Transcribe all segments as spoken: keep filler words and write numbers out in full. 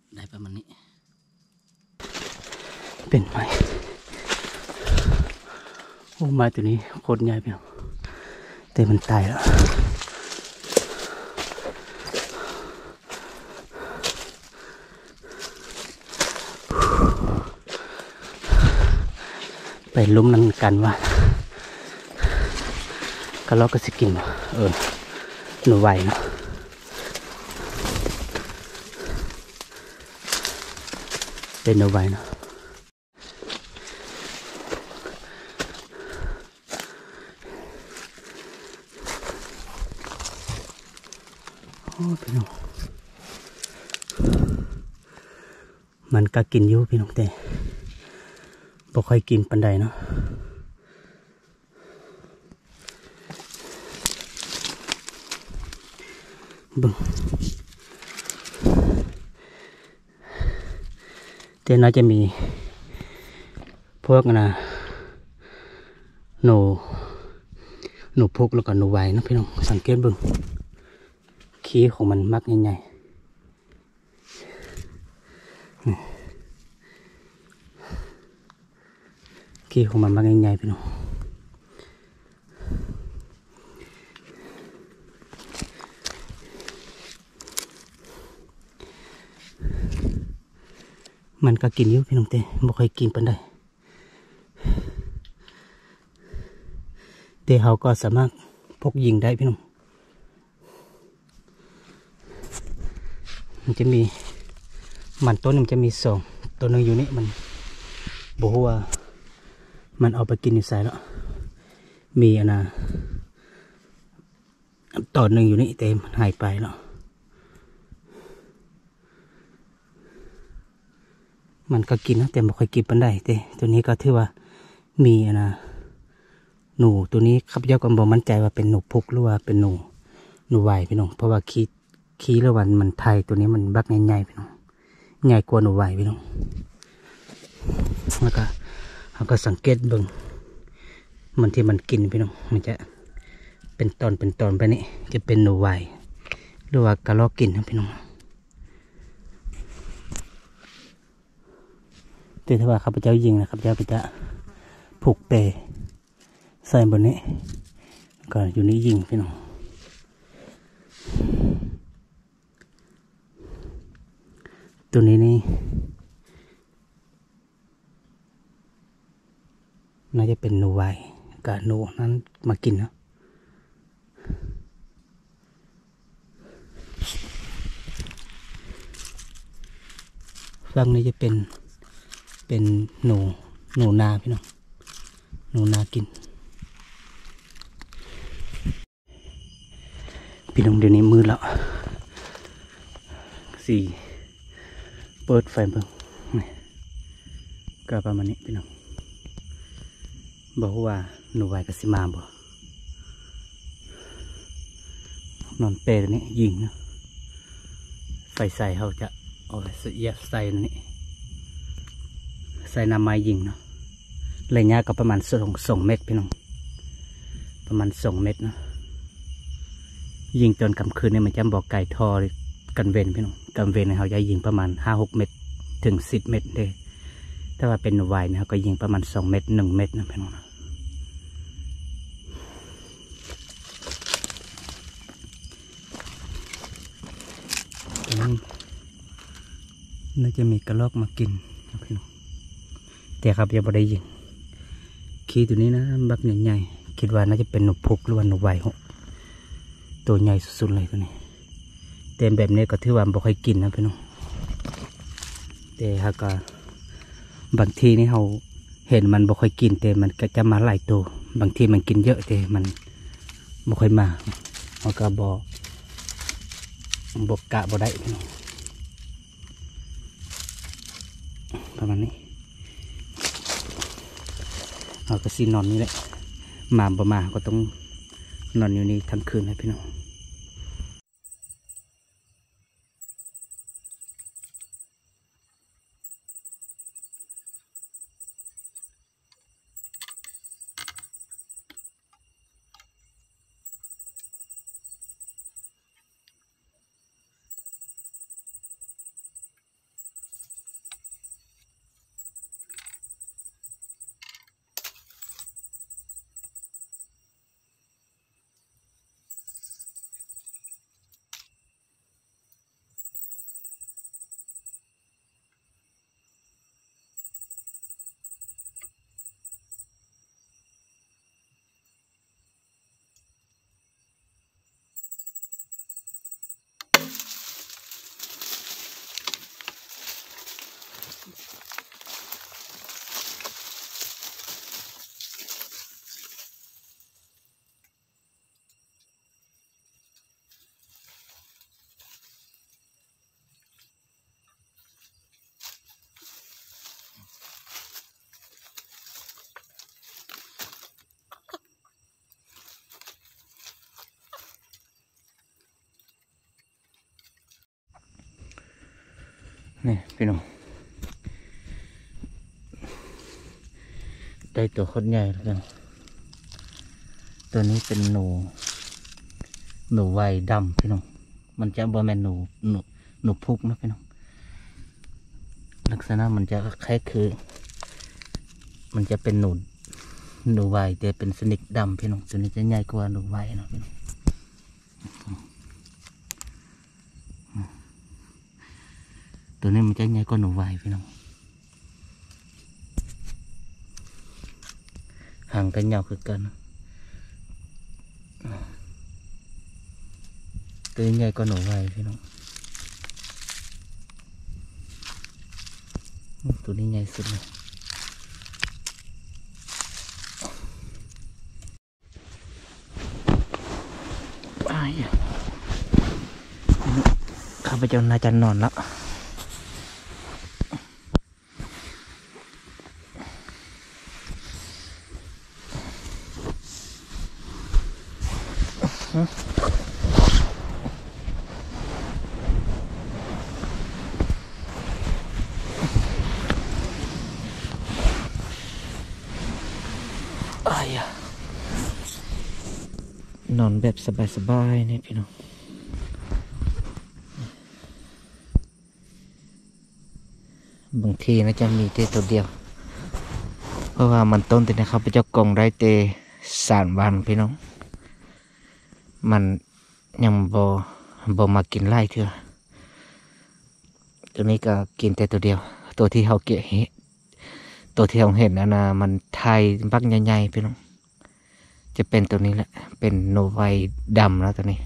ได้ประมาณนี้เป็นไม้โอ้ไม้ตัวนี้โคตรใหญ่พี่น้องแต่มันตายแล้วไปลุ้มนั่นกันว่ากระลอกก็สิกินเออหนูไหวเนาะเป็นหนูไหวเนาะโอ้พี่น้องมันก็กินอยู่พี่น้องแต่บ่ค่อยกินปันใดเนาะบึ้งแต่น่าจะมีพวกนะหนูหนูพุกแล้วก็หนูไวนะพี่น้องสังเกตบึ้งขี้ของมันมักใหญ่ๆขี้ของมันมักใหญ่ๆพี่น้องมันก็กินอยู่พี่น้องแต่บ่ค่อยกินปานใดแต่เขาก็สามารถพกยิงได้พี่น้องมันจะมีมันต้นนึงจะมีสองตัวนึงอยู่นี่มันบอกว่ามันเอาไปกินอยู่ใส่แล้วมีอันน่ะต่อหนึ่งอยู่นี่แต่มันหายไปแล้วมันก็กินนะแต่ไม่ค่อยกินปันได้แต่ตัวนี้ก็ถือว่ามีอันน่ะหนูตัวนี้ข้าพเจ้าก็บอกมั่นใจว่าเป็นหนูพุกหรือว่าเป็นหนูหนูไหวพี่น้องเพราะว่าขี้ขี้ละวันมันไทยตัวนี้มันบักใหญ่ๆพี่น้องใหญ่กว่าหนูไหวพี่น้องแล้วก็เราก็สังเกตเบิ่งมันที่มันกินพี่น้องมันจะเป็นตอนเป็นตอนไปนี่จะเป็นหนูไหวหรือว่ากระรอกกินนะพี่น้องแต่ถ้าว่าข้าพเจ้ายิงนะข้าพเจ้าจะผูกเปใส่บนนี้ก็อยู่นี่ยิงพี่น้องตัวนี้นี่น่าจะเป็นหนูไวกับหนูนั้นมากินเนาะฝั่งนี้จะเป็นเป็นหนูหนูนาพี่น้องหนูนากินพี่น้องเดี๋ยวนี้มืดแล้วสี่เปิดไฟเบิ่งก็ประมาณนี้พี่น้องบอกว่าหนูไหวกับสิมาบ่นอนเปรย์นี้ยิงเนาะไฟใส่เขาจะเอาเสียใส่นี่ใส่น้ำไม้ยิงเนาะระยะก็ประมาณสองสองเมตรพี่น้องประมาณสองเมตรเนาะยิงตอนกลางคืนเนี่ยมันจะบอกไก่ทอกันเวนพี่น้องกันเวนเขาจะยิงประมาณห้าหกเมตรถึงสิบเมตรเลยถ้าว่าเป็นหนูไวเนี่ยเขาก็ยิงประมาณสองเมตรหนึ่งเมตรนะพี่น้องน่าจะมีกระรอกมากินนะพี่น้องแต่ครับยังไม่ได้ยิงขี้ตัวนี้นะบักใหญ่ๆคิดว่าน่าจะเป็นหนูพุกหรือว่าหนูไวตัวใหญ่สุดๆเลยตัวนี้แต่แบบนี้ก็ถือว่าบ่ค่อยกินนะพี่น้องแต่หากก็บางทีนี่เราเห็นมันบ่ค่อยกินแต่มันก็จะมาหลายตัวบางทีมันกินเยอะแต่มันบ่ค่อยมาเราก็บ่บ่กะบ่ได้พี่น้องประมาณนี้เราก็ซีนอนนี่แหละมาบ่มาก็ต้องนอนอยู่นี่ทั้งคืนเลยพี่น้องนี่พี่น้องได้ตัวคนใหญ่แล้วกันตัวนี้เป็นหนูหนูไวดำพี่น้องมันจะบอแมนหนูหนูหนูพุกนะพี่น้องลักษณะมันจะคล้ายคือมันจะเป็นหนูหนูไวแต่เป็นสนิกดำพี่น้องตัวนี้จะใหญ่กว่าหนูไวนะพี่น้องตัวนี้มันจะใหญ่กว่าหนูไวพี่น้องห่างกันยาวคือกันตัวนี้ใหญ่กว่าหนูไวพี่น้องตัวนี้ใหญ่สุดเลยข้าพเจ้าน่าจะนอนแล้วนอนแบบสบายๆนี่พี่น้องบางทีนะจะมีเตตัวเดียวเพราะว่ามันต้นแต่นะครับไปเจ้ากงได้เตสามวันพี่น้องมันยังบ่บ่มากินไล่เถอะตัวนี้ก็กินแต่ตัวเดียวตัวที่เขาเกะเห็นตัวที่เราเห็นนะนะมันไทยบักใหญ่ๆพี่น้องจะเป็นตัวนี้แหละเป็นโนไวดำแล้วตัวนี้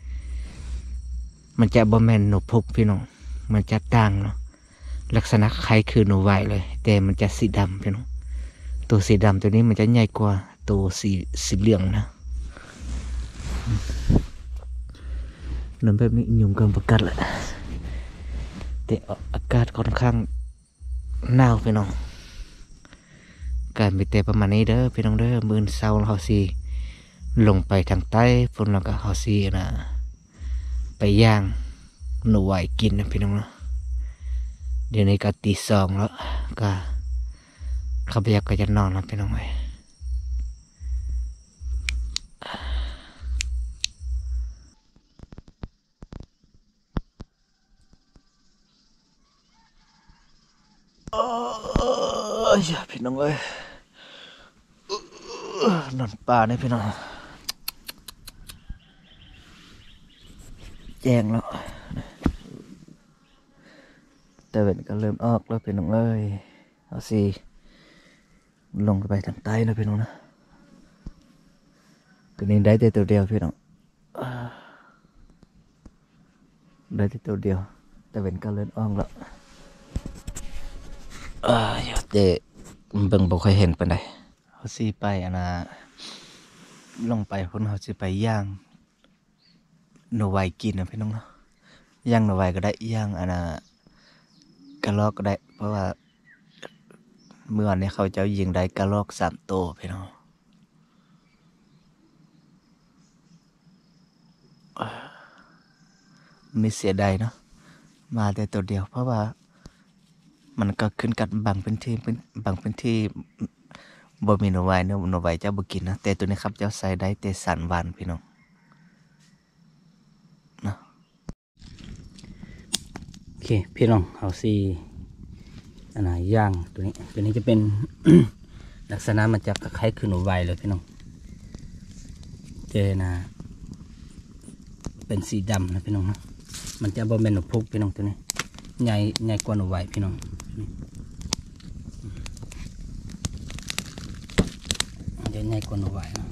มันจะบอแมนโนพุกพี่น้องมันจะต่างเนาะลักษณะคล้ายคือโนไวเลยแต่มันจะสีดำพี่น้องตัวสีดำตัวนี้มันจะใหญ่กว่าตัวสีสีเหลืองนะนอนแบบนี้ยุงกันประกัดแหละแต่อากาศค่อนข้างหนาวพี่น้องการมีแต่ประมาณนี้เด้อพี่น้องเด้อมื้อเช้าเราสิลงไปทางใต้ฝนเราก็เขาสินะไปย่างหนูไหวกินนะพี่น้องเนาะเดี๋ยวนี้ก็ตีสองแล้วก็ข้าพเจ้าก็จะนอนแล้วพี่น้องเอ้ยโอ้ยพี่น้องเอ้ยนอนป่าเนี่ยพี่น้องแจ้งแล้วแต่เว้นก็เริ่มออกแล้วพี่น้องเอ้ยเอาสิลงไปทางใต้นะพี่น้องนะตัวนี้ได้แต่ตัวเดียวพี่น้องได้แต่ตัวเดียวแต่เว้นก็เริ่มออกแล้วอ่าเดี๋ยวเบิ่งบ่ค่อยเห็นปานใดเขาสิไปอันน่ะลงไปพุ่นเขาสิไปย่างหนูไวกินนะพี่น้องเนาะย่างหนูไวก็ได้ย่างอันน่ะกระรอกก็ได้เพราะว่าเมื่อวานนี้เขาเจ้ายิงได้กระรอกสามตัวพี่น้องไม่เสียดายเนาะมาแต่ตัวเดียวเพราะว่ามันก็ขึ้นกับบางพื้นที่บางพื้นที่บ่มีหนูไวเนาะหนูไวเจ้าบ่กินนะแต่ตัวนี้ครับเจ้าใส่ได้แต่สามวันพี่น้องเนาะโอเคพี่น้องเอาสิอันไหนย่างตัวนี้ตัวนี้จะเป็น ลักษณะมันจะคล้ายคือหนูไวเลยพี่น้องเจนะเป็นสีดำนะพี่น้องนะมันจะบ่เป็นหนูพุกพี่น้องตัวนี้ใหญ่ใหญ่กว่าหนูไวพี่น้องจะใหญ่กว่าหนูไวนะ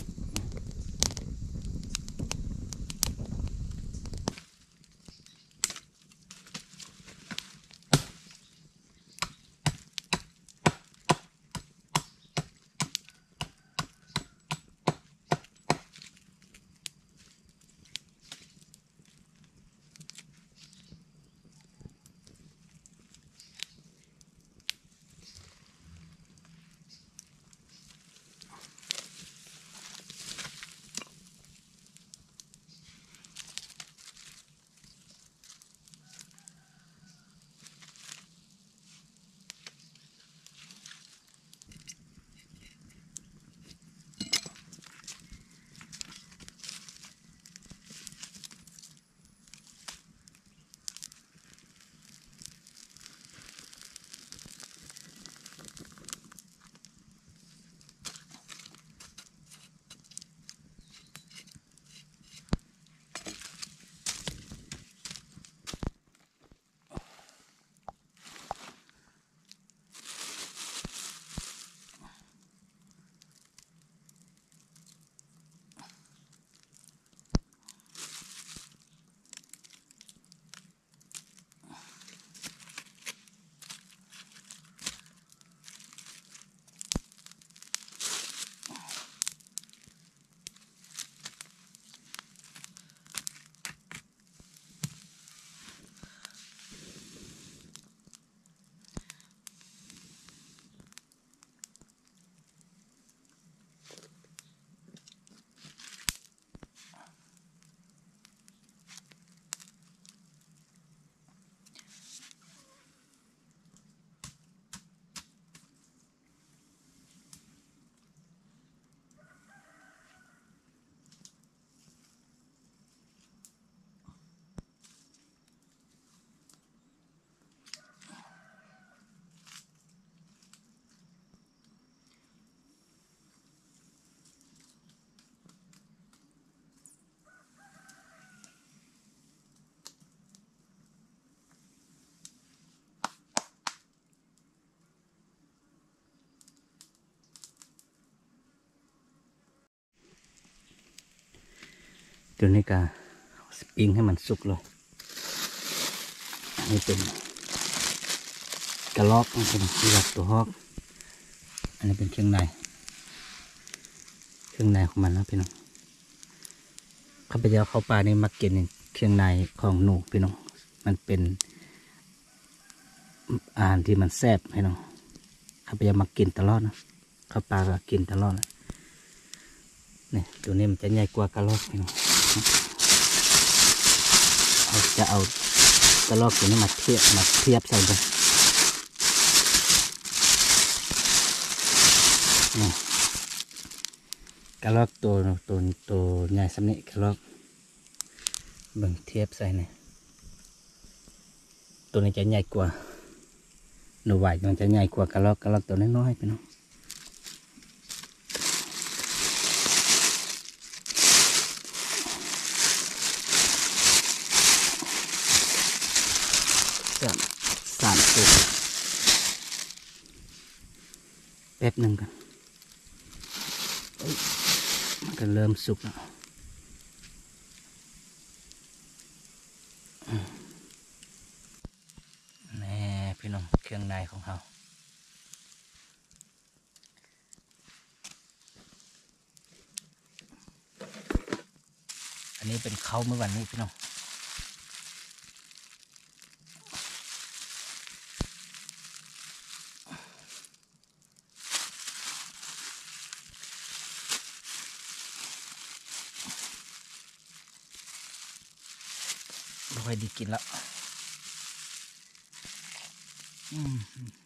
ตัวนี้ก็สปริงให้มันสุกเลยอันนี้เป็นกระลอกเป็นที่รักตัวฮอกอันนี้เป็นเครื่องในเครื่องในของมันนะพี่น้องข้าพเจ้าเข้าป่านี่มากินเครื่องในของหนูพี่น้องมันเป็นอาหารที่มันแซ่บพี่น้องข้าพเจ้ามากินตลอดนะเข้าป่าก็กินตลอดเลยนี่ตัวนี้มันจะใหญ่กว่ากระลอกพี่น้องเราจะเอากระลอกตัวนี้มาเทียบมาเทียบใส่ไปนี่กระลอกตัวตัวตัวใหญ่สำเนีกระลอกเบิ่งเทียบใส่เนี่ยตัวนี้จะใหญ่กว่าหนูไหวมันจะใหญ่กว่ากระลอกกระลอกตัวน้อยๆไปเนาะสามสามตัวแป๊บหนึ่งกันมันก็เริ่มสุกแล้วแน่พี่น้องเครื่องในของเขาอันนี้เป็นเขาเมื่อวันนี้พี่น้องไม่ค่อยดีกินแล้วอืม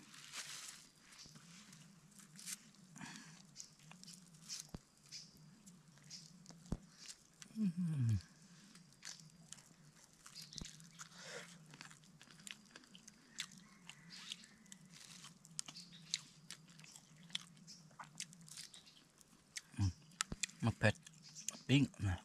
มะเผ็ดปิ้งนะ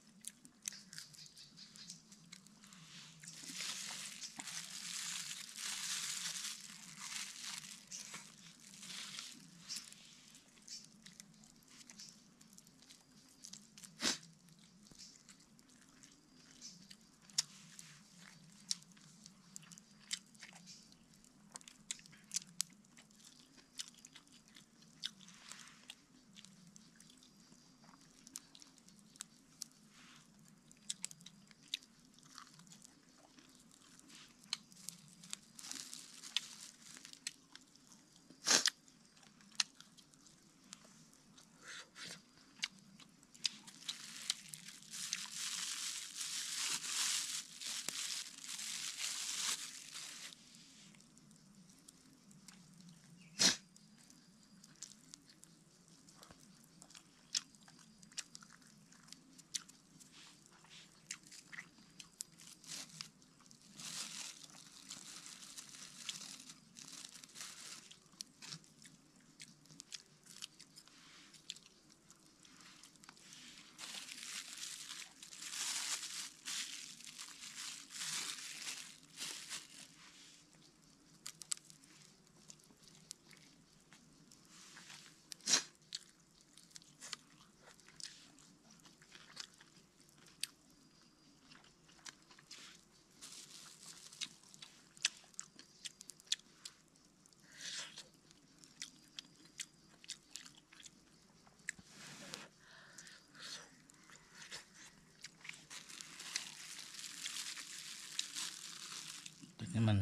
ตัวนี้มัน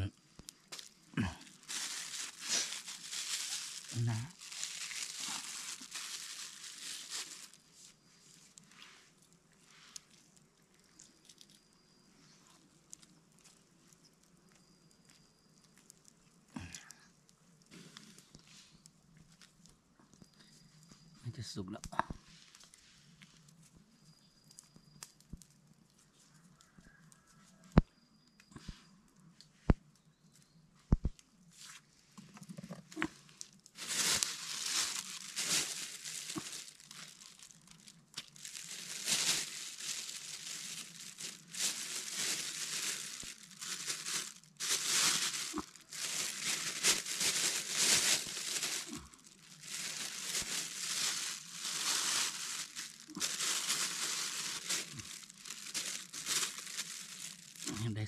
นะมันจะสุกแล้ว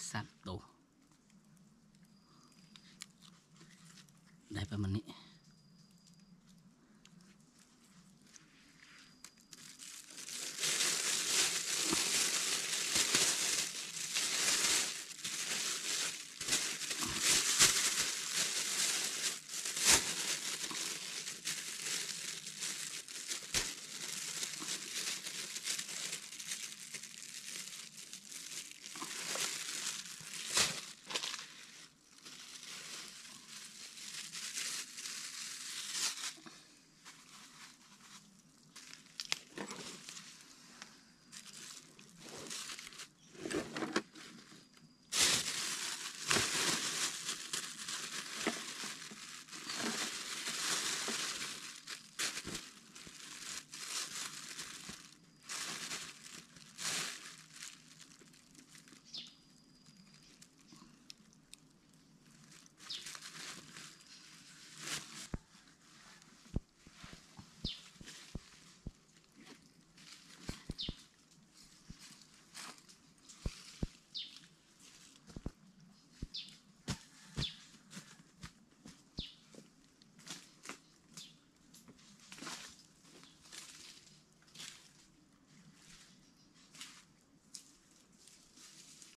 สามตัวได้ประมาณนี้